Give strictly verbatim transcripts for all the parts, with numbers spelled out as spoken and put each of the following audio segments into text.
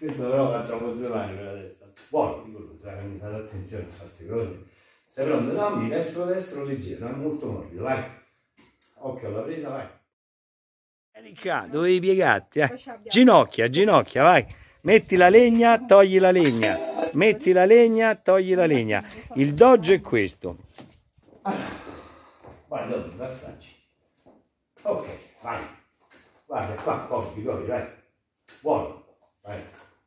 Questo però facciamo due mani per la testa. Buono, dico lui, quindi fate attenzione a queste cose. Sei pronto? Dammi destro, destro, leggero, è molto morbido, vai. Occhio alla presa, vai. Erika, dovevi piegarti, eh. Ginocchia, ginocchia, vai. Metti la legna, togli la legna. Metti la legna, togli la legna. Il dojo è questo. Vai, dopo, passaggi. Ok, vai. Guarda qua, copri, copri, vai. Buono, vai.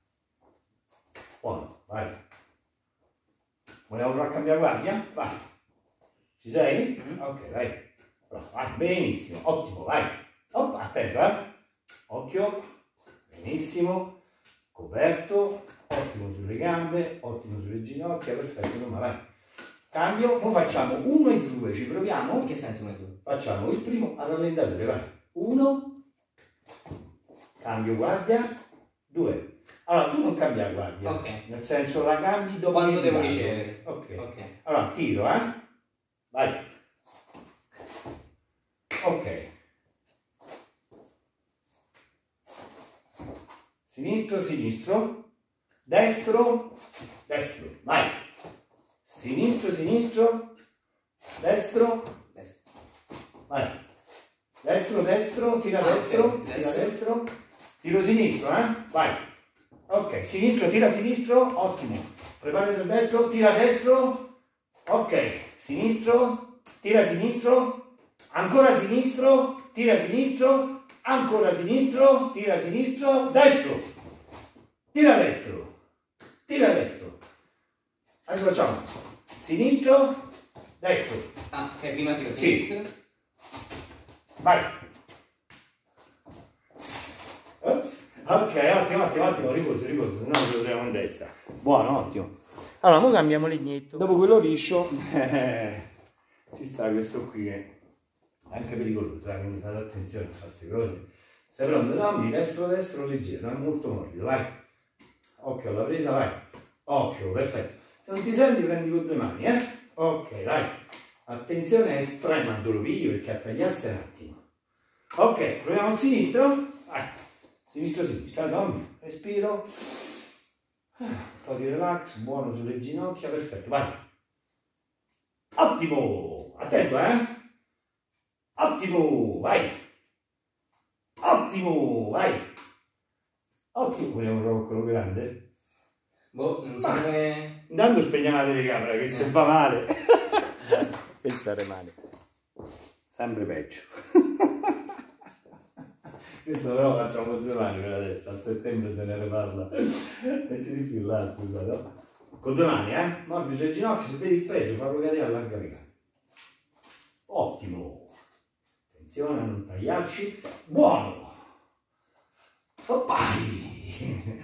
Buono, vai. Vogliamo provare a cambiare guardia? Vai. Ci sei? Mm-hmm. Ok, vai. Vai, benissimo, ottimo, vai. Oh, attento, eh. Occhio. Benissimo. Coperto. Ottimo sulle gambe, ottimo sulle ginocchia, perfetto, ma vai. Cambio, ora facciamo uno e due, ci proviamo? In che senso uno e due? Facciamo il primo al rallentatore, vai. Uno. Cambio guardia. Due. Allora, tu non cambi la guardia. Ok. Nel senso la cambi dopo. Quando devo ricevere. Ok. Ok. Allora, tiro, eh. Vai. Ok. Sinistro, sinistro. Destro, destro. Vai. Sinistro, sinistro. Destro. Destro. Vai. Destro, destro. Tira ah, destro. Okay. Tira destro. destro. Tiro sinistro, eh. Vai. Ok. Sinistro, tira sinistro. Ottimo. Preparati il destro. Tira destro. Ok. Sinistro. Tira sinistro. Ancora sinistro. Tira sinistro. Ancora sinistro. Tira sinistro. Destro. Tira destro. Tira destro. Adesso facciamo sinistro, destro. Ah, ok, prima tiro sì. Sinistro. Vai. Ops. Ok, ottimo, ottimo, ottimo, riposo, riposo, se no ce lo troviamo in destra. Buono, ottimo. Allora, ora cambiamo legnetto. Dopo quello liscio, eh, ci sta questo qui che è anche pericoloso, eh, quindi fate attenzione a queste cose. Sei pronto? Dammi destro, destro, leggero, è molto morbido, vai. Occhio alla presa, vai. Occhio, perfetto. Se non ti senti prendi con due mani, eh. Ok, vai. Attenzione estrema al dolopiglio perché a tagliasse un attimo. Ok, proviamo il sinistro. Vai. Sinistro, sinistro. Dammi. Respiro. Un po' di relax, buono sulle ginocchia, perfetto, vai. Ottimo. Attento, eh. Ottimo, vai. Ottimo, vai. Ottimo, vogliamo provare quello grande? Boh, non so come... Intanto spegniamo la telecamera che eh. se va male. Questa rimane. Sempre peggio. Questo però facciamo due mani per adesso, a settembre se ne riparla. Mettiti più là, scusa, no? Con due mani, eh? Morbido il ginocchio, se vedi il pregio, farlo cadere, allarga le gambe. Ottimo. Attenzione a non tagliarci. Buono. Vai.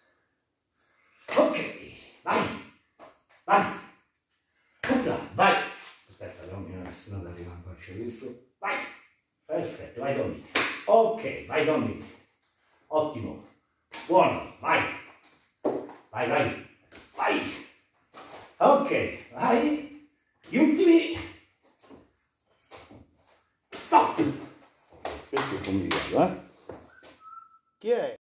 Ok, vai, vai, Opla, vai. Aspetta, Tommy, non se no arriva a faccia questo. Vai, perfetto, vai Tommy. Ok, vai Tommy. Ottimo, buono, vai. Vai, vai, vai. Ok, vai. Gli ultimi. Stop. Questo è complicato, eh? Chi è?